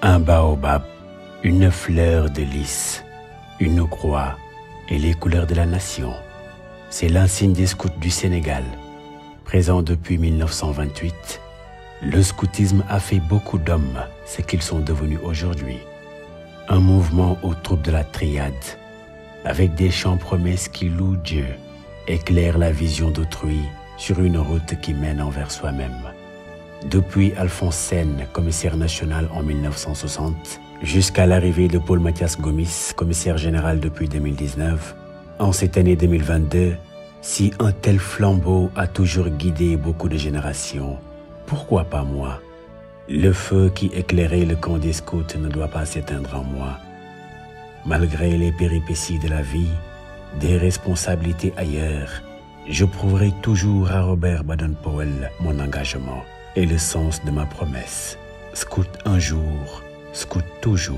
Un baobab, une fleur de lys, une croix et les couleurs de la nation. C'est l'insigne des scouts du Sénégal. Présent depuis 1928, le scoutisme a fait beaucoup d'hommes ce qu'ils sont devenus aujourd'hui. Un mouvement aux troupes de la triade, avec des chants promesses qui louent Dieu, éclairent la vision d'autrui sur une route qui mène envers soi-même. Depuis Alphonse Sène, commissaire national en 1960, jusqu'à l'arrivée de Paul Mathias Gomis, commissaire général depuis 2019, en cette année 2022, si un tel flambeau a toujours guidé beaucoup de générations, pourquoi pas moi? Le feu qui éclairait le camp des scouts ne doit pas s'éteindre en moi. Malgré les péripéties de la vie, des responsabilités ailleurs, je prouverai toujours à Robert Baden-Powell mon engagement et le sens de ma promesse. Scout un jour, scout toujours.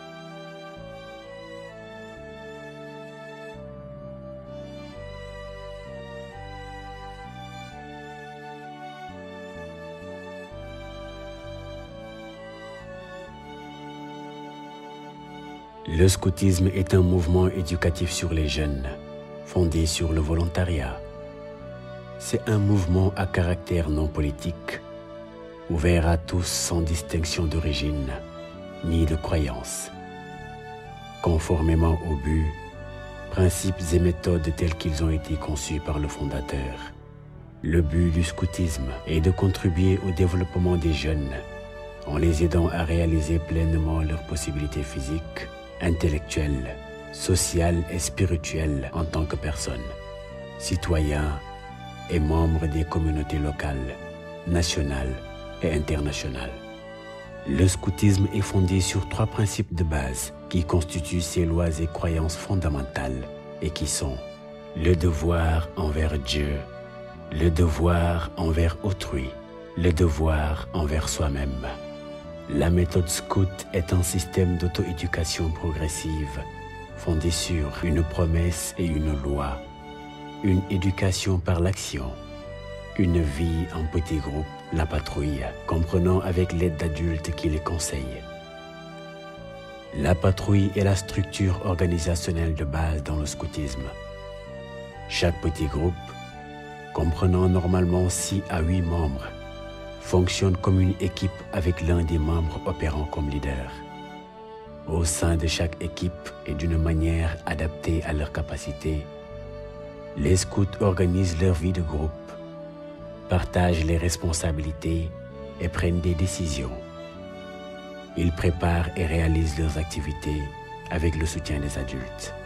Le scoutisme est un mouvement éducatif sur les jeunes, fondé sur le volontariat. C'est un mouvement à caractère non politique, ouvert à tous sans distinction d'origine ni de croyance. Conformément au but, principes et méthodes tels qu'ils ont été conçus par le fondateur. Le but du scoutisme est de contribuer au développement des jeunes en les aidant à réaliser pleinement leurs possibilités physiques, intellectuelles, sociales et spirituelles en tant que personnes, citoyens et membres des communautés locales, nationales et internationales. Le scoutisme est fondé sur 3 principes de base qui constituent ses lois et croyances fondamentales et qui sont le devoir envers Dieu, le devoir envers autrui, le devoir envers soi-même. La méthode scout est un système d'auto-éducation progressive fondé sur une promesse et une loi, une éducation par l'action, une vie en petits groupes, la patrouille, comprenant avec l'aide d'adultes qui les conseillent. La patrouille est la structure organisationnelle de base dans le scoutisme. Chaque petit groupe, comprenant normalement 6 à 8 membres, fonctionne comme une équipe avec l'un des membres opérant comme leader. Au sein de chaque équipe et d'une manière adaptée à leurs capacités, les scouts organisent leur vie de groupe, partagent les responsabilités et prennent des décisions. Ils préparent et réalisent leurs activités avec le soutien des adultes.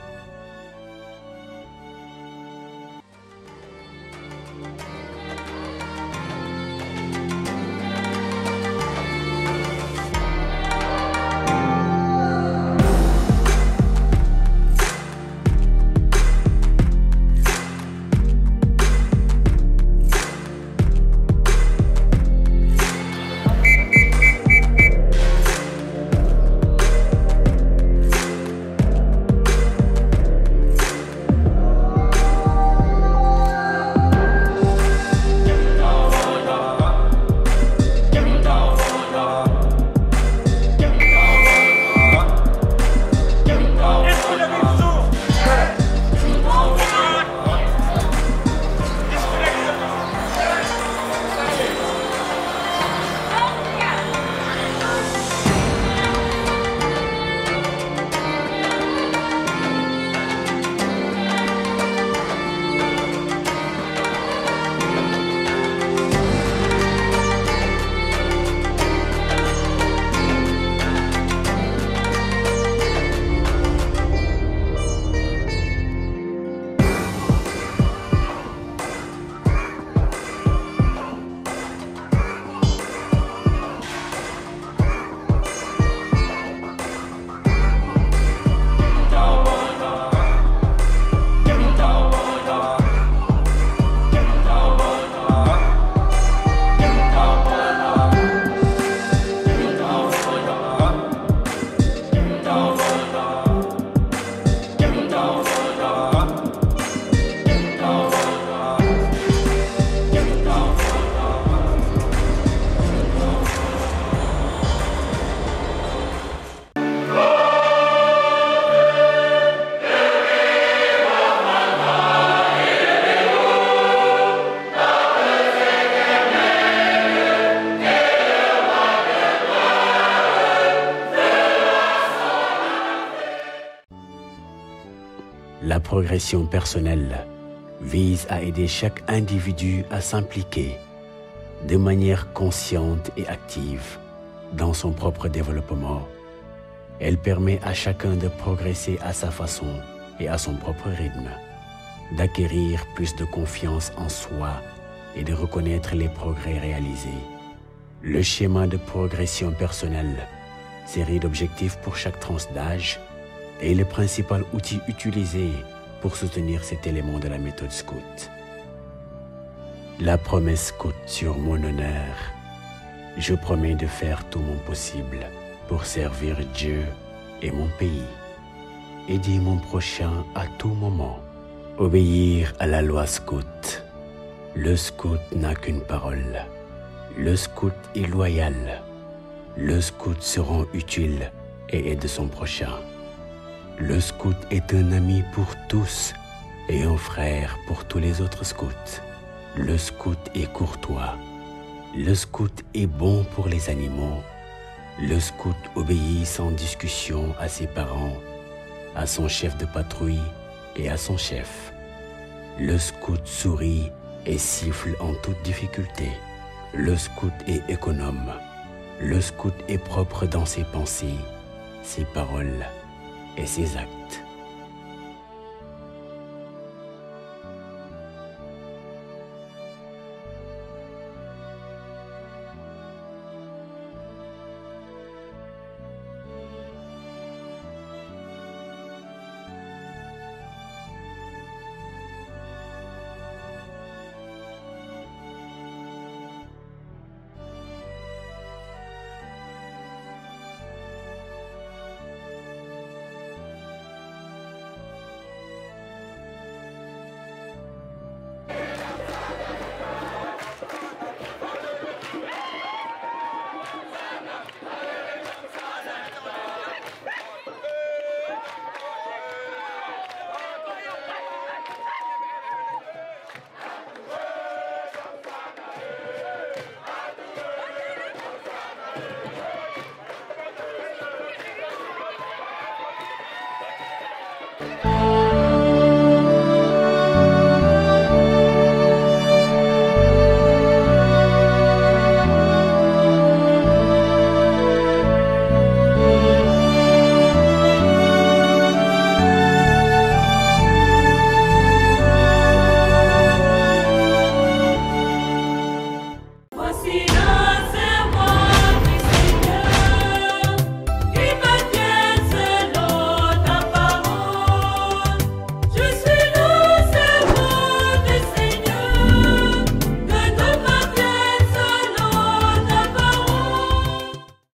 La progression personnelle vise à aider chaque individu à s'impliquer de manière consciente et active dans son propre développement. Elle permet à chacun de progresser à sa façon et à son propre rythme, d'acquérir plus de confiance en soi et de reconnaître les progrès réalisés. Le schéma de progression personnelle, série d'objectifs pour chaque tranche d'âge, est le principal outil utilisé pour soutenir cet élément de la méthode scout. La promesse scout sur mon honneur. Je promets de faire tout mon possible pour servir Dieu et mon pays, aider mon prochain à tout moment, obéir à la loi scout. Le scout n'a qu'une parole. Le scout est loyal. Le scout se rend utile et aide son prochain. Le scout est un ami pour tous et un frère pour tous les autres scouts. Le scout est courtois. Le scout est bon pour les animaux. Le scout obéit sans discussion à ses parents, à son chef de patrouille et à son chef. Le scout sourit et siffle en toute difficulté. Le scout est économe. Le scout est propre dans ses pensées, ses paroles et ses actes.